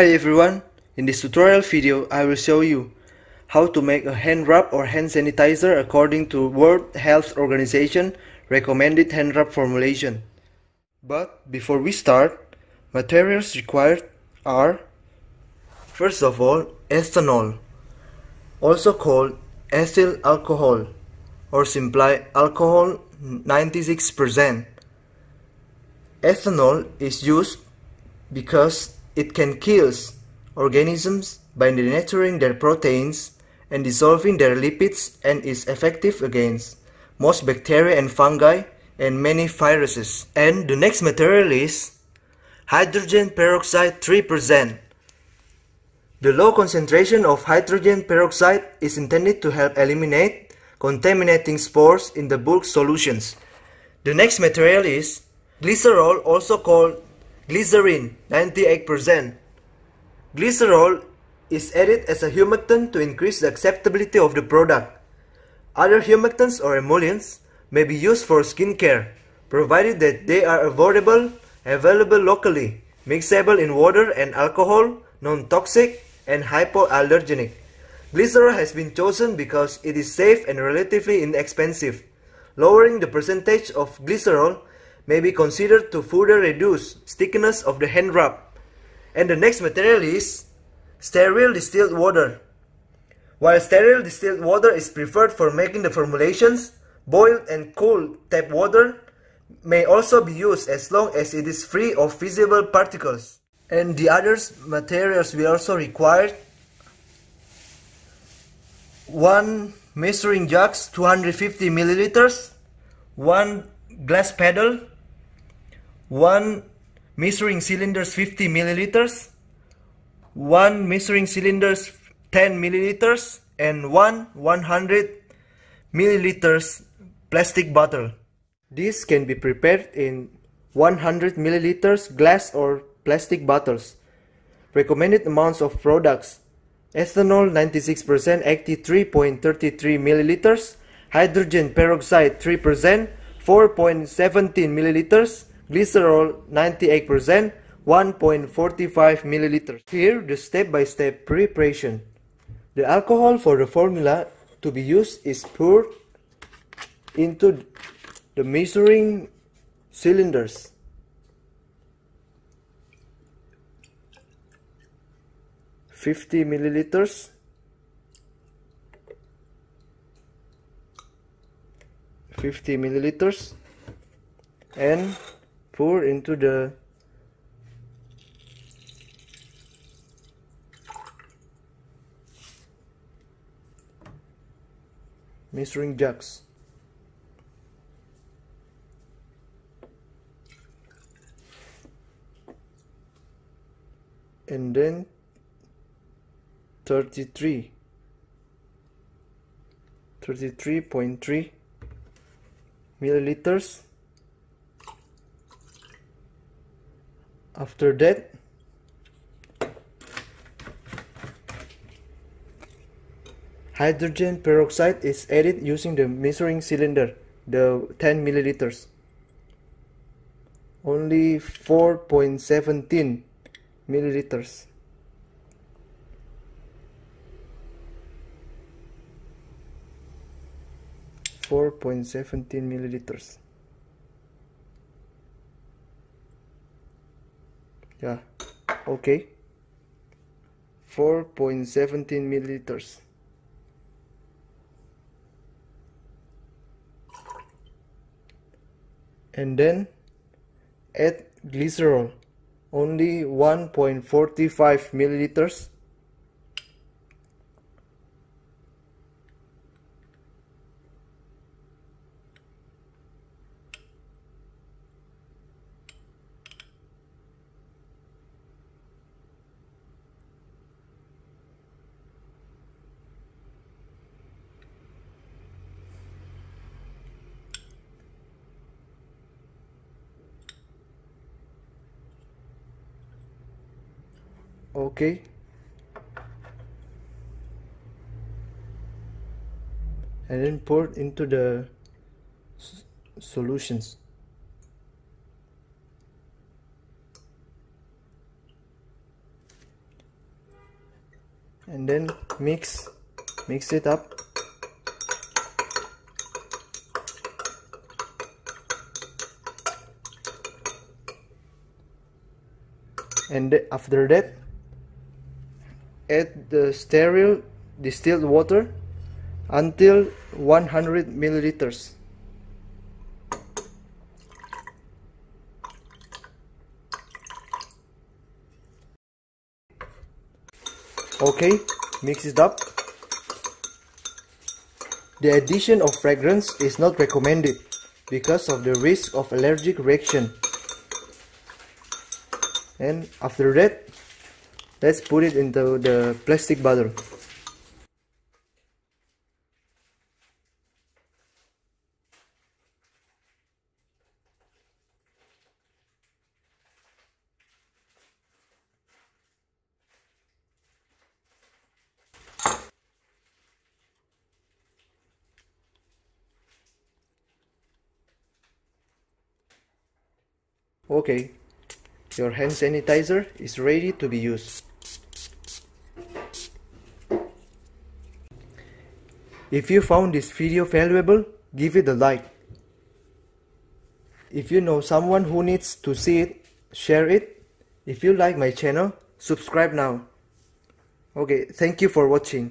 Hi everyone, in this tutorial video I will show you how to make a hand rub or hand sanitizer according to World Health Organization recommended hand rub formulation. But before we start, materials required are: first of all, ethanol, also called ethyl alcohol or simply alcohol 96%. Ethanol is used because it can kill organisms by denaturing their proteins and dissolving their lipids, and is effective against most bacteria and fungi and many viruses. And the next material is hydrogen peroxide 3%. The low concentration of hydrogen peroxide is intended to help eliminate contaminating spores in the bulk solutions. The next material is glycerol, also called Glycerine, 98%. Glycerol is added as a humectant to increase the acceptability of the product. Other humectants or emollients may be used for skincare, provided that they are available locally, mixable in water and alcohol, non-toxic, and hypoallergenic. Glycerol has been chosen because it is safe and relatively inexpensive. Lowering the percentage of glycerol may be considered to further reduce stickiness of the hand rub. And the next material is sterile distilled water. While sterile distilled water is preferred for making the formulations, boiled and cooled tap water may also be used as long as it is free of visible particles. And the other materials we also required: 1 measuring jugs 250 milliliters, 1 glass paddle, 1 measuring cylinders 50 milliliters, 1 measuring cylinders 10 milliliters, and 1 100 milliliters plastic bottle. This can be prepared in 100 milliliters glass or plastic bottles. Recommended amounts of products: ethanol 96%, 83.33 milliliters, hydrogen peroxide 3%, 4.17 milliliters, glycerol 98%, 1.45 milliliters. Here the step-by-step preparation. The alcohol for the formula to be used is poured into the measuring cylinders. $50 milliliters, and pour into the measuring jugs. And then 33.3 milliliters. After that, hydrogen peroxide is added using the measuring cylinder, the 10 milliliters. Only 4.17 milliliters. Yeah, okay. 4.17 milliliters. And then add glycerol, only 1.45 milliliters. Okay, and then pour it into the solutions. and then mix it up. And after that, add the sterile distilled water until 100 milliliters. Okay, mix it up. The addition of fragrance is not recommended because of the risk of allergic reaction. And after that, let's put it into the plastic bottle. Okay, your hand sanitizer is ready to be used. If you found this video valuable, give it a like. If you know someone who needs to see it, share it. If you like my channel, subscribe now. Okay, thank you for watching.